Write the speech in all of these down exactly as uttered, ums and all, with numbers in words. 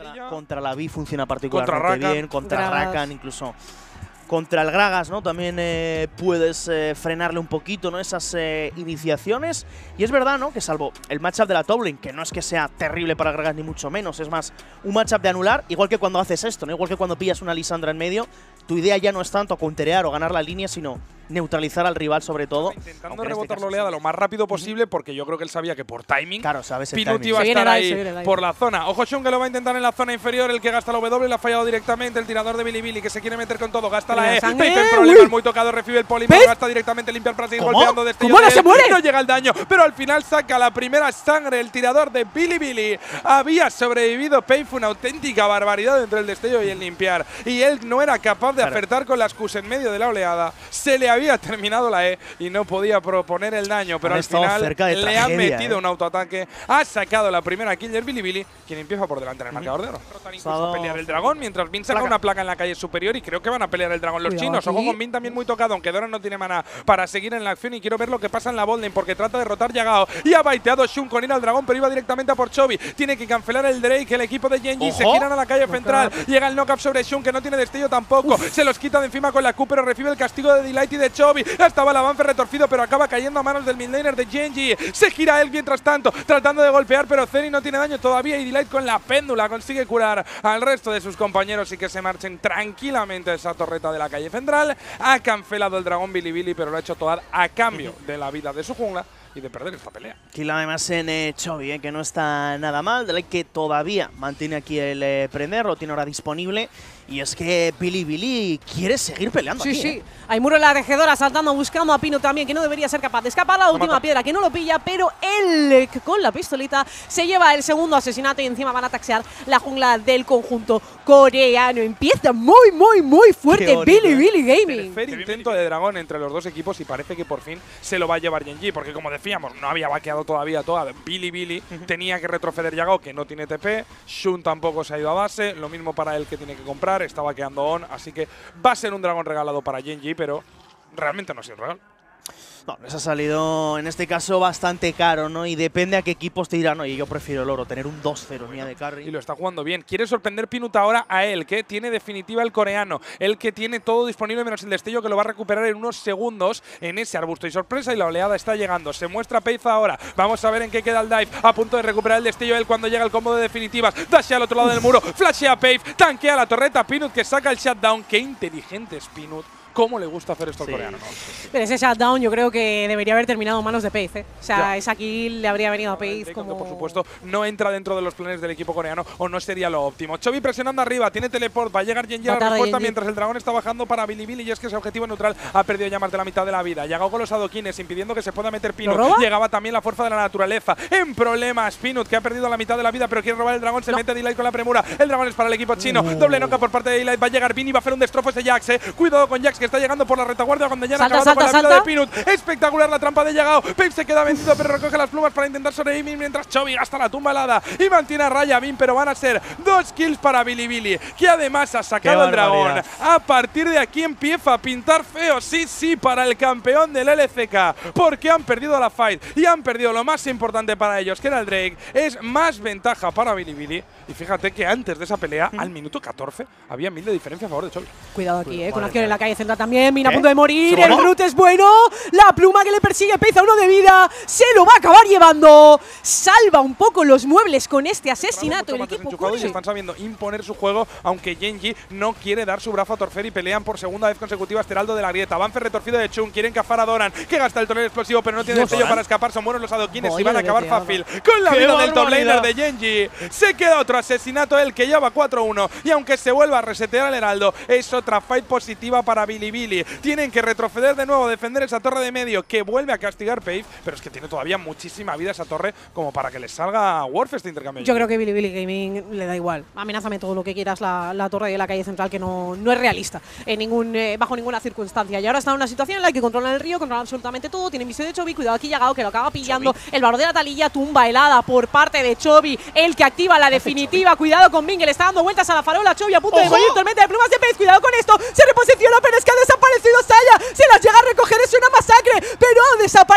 Contra, contra la Vi funciona particularmente contra bien, contra Gragas. Rakan incluso. Contra el Gragas, ¿no? También eh, puedes eh, frenarle un poquito, ¿no? Esas eh, iniciaciones. Y es verdad, ¿no? Que salvo el matchup de la top lane, que no es que sea terrible para Gragas ni mucho menos, es más un matchup de anular, igual que cuando haces esto, ¿no? Igual que cuando pillas una Lisandra en medio, tu idea ya no es tanto counterear o ganar la línea, sino neutralizar al rival sobre todo. Intentando rebotar la oleada lo más rápido posible, porque yo creo que él sabía que por timing, Claro, sabes el Pinut timing. iba a Se viene estar Dive, se ahí viene Dive. por la zona. Ojo Shun que lo va a intentar en la zona inferior, el que gasta la W, le ha fallado directamente el tirador de Bilibili, que se quiere meter con todo, gasta la Mira, E. sangre. Pace en problemas, Uy. muy tocado, recibe el polímero, ¿Ves? gasta directamente limpiar para seguir ¿Cómo? golpeando. Destello ¿Cómo no de se él, muere? No llega el daño, pero al final saca la primera sangre el tirador de Bilibili. Había sobrevivido Pace, fue una auténtica barbaridad entre el destello y el limpiar. Y él no era capaz de Claro. acertar con las Qs en medio de la oleada. Se le había terminado la E y no podía proponer el daño, pero Han al estado final cerca de le han tragedia, metido eh. un autoataque. Ha sacado la primera kill del Bilibili, quien empieza por delante en el marcador de oro. Rotan incluso Estado- a pelear el dragón, mientras Vin saca Placa. una placa en la calle superior y creo que van a pelear el dragón los Cuidado chinos. Ojo aquí. con Vin también muy tocado, aunque Doran no tiene mana para seguir en la acción y quiero ver lo que pasa en la botlane porque trata de rotar Yagao y ha baiteado Shun con ir al dragón, pero iba directamente a por Chovy. Tiene que cancelar el Drake, el equipo de Genji se Ojo. giran a la calle central. Llega el knock-up sobre Shun, que no tiene destello tampoco. Se los quita de encima con la Q, pero recibe el castigo de Delight y de Chovy. Estaba el avance retorcido, pero acaba cayendo a manos del midlaner de Genji. Se gira él mientras tanto, tratando de golpear, pero Zeri no tiene daño todavía y Delight con la péndula consigue curar al resto de sus compañeros y que se marchen tranquilamente a esa torreta de la calle central. Ha cancelado el dragón Bilibili, pero lo ha hecho todo a cambio de la vida de su jungla y de perder esta pelea. Kill además en eh, Chovy, eh, que no está nada mal. Delight que todavía mantiene aquí el eh, prender, lo tiene ahora disponible. Y es que Bilibili quiere seguir peleando Sí, aquí, sí. eh. Hay muro en la tejedora saltando, buscando a Pino también, que no debería ser capaz de escapar la última mata. piedra, que no lo pilla, pero él con la pistolita se lleva el segundo asesinato y encima van a taxear la jungla del conjunto coreano. Empieza muy, muy, muy fuerte Qué bonito, Bilibili Gaming. Tercer intento de dragón entre los dos equipos y parece que por fin se lo va a llevar Genji, porque como decíamos, no había vaqueado todavía toda. Bilibili tenía que retroceder Yagao, que no tiene T P. Shun tampoco se ha ido a base. Lo mismo para él, que tiene que comprar. Está vaqueando on, así que va a ser un dragón regalado para Genji, pero realmente no ha sido regalo. No, les ha salido en este caso bastante caro, ¿no? Y depende a qué equipos te dirán, oye, yo prefiero el oro, tener un dos cero mía de Y carry. lo está jugando bien. Quiere sorprender Pinut ahora a él, que tiene definitiva el coreano. El que tiene todo disponible menos el destello, que lo va a recuperar en unos segundos en ese arbusto. Y sorpresa, y la oleada está llegando. Se muestra Pace ahora. Vamos a ver en qué queda el dive. A punto de recuperar el destello él cuando llega el combo de definitivas. Dashea al otro lado del muro. Flashea Pace. Tanquea la torreta. Pinut que saca el shutdown. Qué inteligente es Pinut. ¿Cómo le gusta hacer esto al Sí. coreano? ¿no? Pero ese shutdown yo creo que debería haber terminado en manos de Pace, ¿eh? O sea, Ya. esa kill le habría venido a Pace Drake, como… aunque, por supuesto, no entra dentro de los planes del equipo coreano o no sería lo óptimo. Chovy presionando arriba, tiene teleport, va a llegar Genji a Va la tarde respuesta Genji. mientras el dragón está bajando para Bilibili y es que ese objetivo neutral ha perdido ya más de la mitad de la vida. Llegó con los adoquines impidiendo que se pueda meter Pinut. ¿Lo roba? Llegaba también la fuerza de la naturaleza. En problemas, Pinut, que ha perdido la mitad de la vida pero quiere robar el dragón, se No. mete Delight con la premura. El dragón es para el equipo chino. Doble noca por parte de Delight, va a llegar Vini, va a hacer un destrozo ese Jax, eh. Cuidado con Jax que está llegando por la retaguardia cuando ya han Salta, acabado con salta, la vida de salta. Pinut. Espectacular la trampa de Yagao. Pape se queda vencido, pero recoge las plumas para intentar sobrevivir mientras Chovy gasta la tumba helada y mantiene a raya a Vin, pero van a ser dos kills para Bilibili, que además ha sacado Qué el dragón. barbaridad. A partir de aquí empieza a pintar feo, sí, sí, para el campeón del L C K, porque han perdido la fight y han perdido lo más importante para ellos, que era el Drake. Es más ventaja para Bilibili. Y fíjate que antes de esa pelea, al minuto catorce, había mil de diferencia a favor de Chovy. Cuidado aquí, eh, con madre acción en mía. la calle central también. Mina a ¿Qué? punto de morir. ¿Se El voló? root es bueno. La pluma que le persigue Pace a uno de vida. Se lo va a acabar llevando. Salva un poco los muebles con este asesinato. Mucho El más equipo desenchufado y coreano. están sabiendo imponer su juego, aunque Genji no quiere dar su brazo a torcer y pelean por segunda vez consecutiva este heraldo de la grieta. Avance retorcido de Chun, quieren cazar a Doran, que gasta el torneo explosivo, pero no tiene Dios. destello para escapar. Son buenos los adoquines y Vaya van a acabar veteado. fácil con la ¡Qué vida del top barbaridad! laner de Genji. Se queda otro asesinato, el que lleva cuatro uno, y aunque se vuelva a resetear el heraldo, es otra fight positiva para Bilibili. Tienen que retroceder de nuevo, defender esa torre de medio, que vuelve a castigar Pace, pero es que tiene todavía muchísima vida esa torre como para que les salga Warf este intercambio. Yo creo que Bilibili Gaming le da igual. Amenázame todo lo que quieras la, la torre de la calle central, que no, no es realista en ningún, eh, bajo ninguna circunstancia. Y ahora está en una situación en la que controlan el río, controlan absolutamente todo. Tienen visión de Chovy. Cuidado aquí Yagao, que lo acaba pillando. Chovy. El valor de la talilla, tumba helada por parte de Chovy. El que activa la definitiva. Cuidado con Bing, le está dando vueltas a la farola. Chovy a punto de ¡Ojo! morir. Tormenta de plumas de Pace. Cuidado con esto. Se reposiciona, pero es que ha desaparecido Saya. Se las llega a recoger, es una masacre. Pero ha desaparecido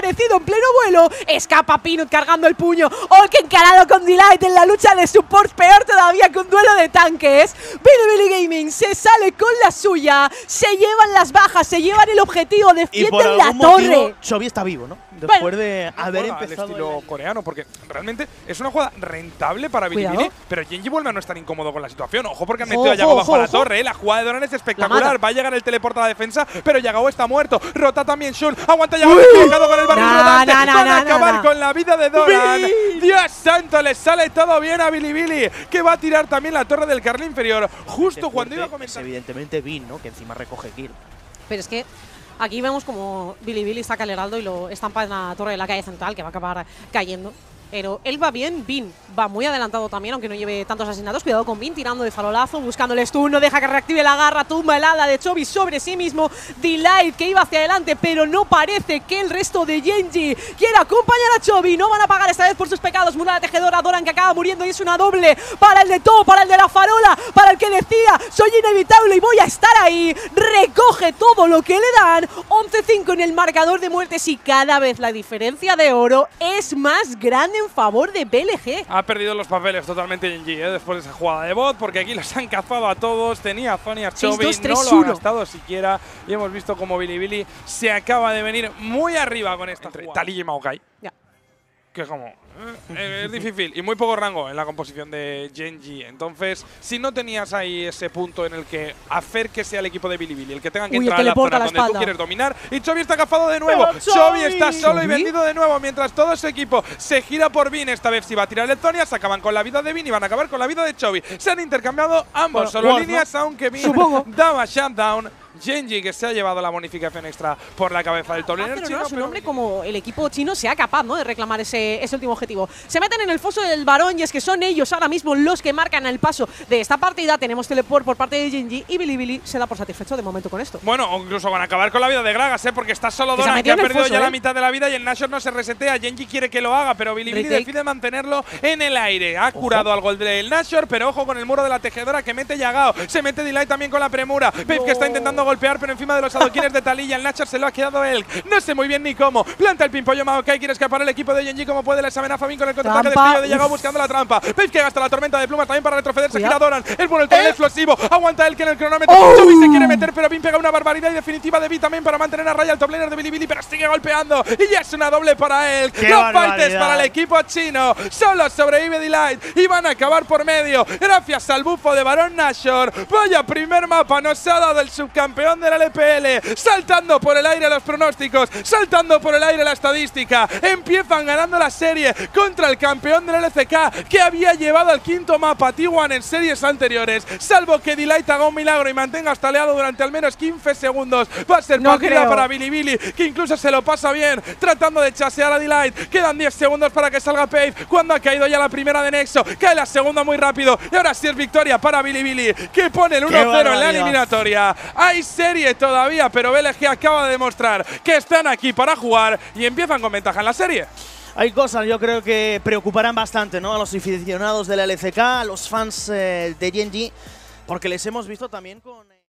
desaparecido en pleno vuelo. Escapa Peanut cargando el puño. Olk encarado con Delight en la lucha de support, peor todavía que un duelo de tanques. Bilibili Gaming se sale con la suya, se llevan las bajas, se llevan el objetivo, defienden la torre. Chovy está vivo, ¿no? Después bueno, de haber al empezado estilo el… coreano, porque realmente es una jugada rentable para Bilibili, pero Genji vuelve a no estar incómodo con la situación. Ojo, porque han metido a Yagao bajo la torre, ¿eh? La jugada de Doran es espectacular. Va a llegar el teleporte a la defensa, pero Yagao está muerto. Rota también Shun. Aguanta Yagao, pegado con el barril nah, rodante. nah, nah, Van a nah, acabar nah. con la vida de Doran. Dios santo, le sale todo bien a Bilibili, que va a tirar también la torre del carril inferior. Justo cuando iba a comenzar. Es evidentemente Bin, ¿no? Que encima recoge kill. Pero es que aquí vemos como Bilibili saca el heraldo y lo estampa en la torre de la calle central, que va a acabar cayendo. Pero él va bien, Bin va muy adelantado también, aunque no lleve tantos asesinatos. Cuidado con Bin, tirando de farolazo, buscando el stun, no deja que reactive la garra, tumba el ala de Chovy sobre sí mismo. Delight que iba hacia adelante, pero no parece que el resto de Genji quiera acompañar a Chovy. No van a pagar esta vez por sus pecados. Muralla tejedora, Doran que acaba muriendo y es una doble para el de todo, para el de la farola, para el que decía, soy inevitable y voy a estar ahí. Recoge todo lo que le dan. once cinco en el marcador de muertes y cada vez la diferencia de oro es más grande en favor de B L G. Ha perdido los papeles totalmente Genji, ¿eh? Después de esa jugada de bot, porque aquí los han cazado a todos. Tenía a Zony, a Chovy, no lo ha gastado siquiera. Y hemos visto como Bilibili se acaba de venir muy arriba con esta jugada. Taliyah y Maokai. Ya. Que como… Eh, es difícil y muy poco rango en la composición de Genji. Entonces, si no tenías ahí ese punto en el que hacer que sea el equipo de Bilibili el que tenga que Uy, entrar el a la zona a la donde tú espalda. quieres dominar, y Chovy está cazado de nuevo. Pero Chovy Chovy. está solo y ¿Chovy? vendido de nuevo, mientras todo su equipo se gira por Bin. Esta vez si va a tirar el Zonia, se acaban con la vida de Bin y van a acabar con la vida de Chovy. Se han intercambiado ambos, Bueno, solo Wolf, líneas, ¿no? aunque Bin Supongo. daba shutdown. Genji que se ha llevado la bonificación extra por la cabeza del tablero Ah, pero chino. no, es un pero hombre como el equipo chino sea capaz, ¿no?, de reclamar ese, ese último objetivo. Se meten en el foso del varón y es que son ellos ahora mismo los que marcan el paso de esta partida. Tenemos teleport por parte de Genji y Bilibili se da por satisfecho de momento con esto. Bueno, o incluso van a acabar con la vida de Gragas, ¿eh? Porque está solo Que se ha Doran, que metido ha en el perdido foso, ya ¿eh? la mitad de la vida y el Nashor no se resetea. Genji quiere que lo haga, pero Bilibili Retake. decide mantenerlo en el aire. Ha curado al gol del Nashor, pero ojo con el muro de la tejedora que mete Yagao. Se mete Delight también con la premura. Pave No. que está intentando golpear, pero encima de los adoquines de Taliyah. El Nashor se lo ha quedado él. No sé muy bien ni cómo. Planta el pimpollo Maokai. Quiere escapar el equipo de Genji como puede. Les amenaza bien con el contraataque de Trampa. Estillo de Yagao Uf. buscando la trampa. Pave que gasta la tormenta de plumas también para retroceder. Se Cuidado. gira Doran. Es bueno el tren ¿Eh? explosivo. Aguanta él que en el cronómetro. ¡Oh! Chovy se quiere meter, pero Bin pega una barbaridad y definitiva de B también para mantener a raya al top laner de Bilibili, pero sigue golpeando. Y ya es una doble para él. ¡Qué Los barbaridad! fights para el equipo chino. Solo sobrevive Delight y van a acabar por medio. Gracias al bufo de Baron Nashor. Vaya primer mapa nos ha dado el subcampeón de la L P L. Saltando por el aire los pronósticos, saltando por el aire la estadística. Empiezan ganando la serie contra el campeón del L C K, que había llevado al quinto mapa T uno en series anteriores. Salvo que Delight haga un milagro y mantenga estaleado durante al menos quince segundos. Va a ser No partida creo. para Bilibili, que incluso se lo pasa bien, tratando de chasear a Delight. Quedan diez segundos para que salga Pave, cuando ha caído ya la primera de Nexo. Cae la segunda muy rápido. Y ahora sí es victoria para Bilibili, que pone el uno cero en la barbaridad! eliminatoria. Hay serie todavía, pero B L G acaba de demostrar que están aquí para jugar y empiezan con ventaja en la serie. Hay cosas, yo creo que preocuparán bastante, ¿no?, a los aficionados de la L C K, a los fans eh, de Genji, porque les hemos visto también con…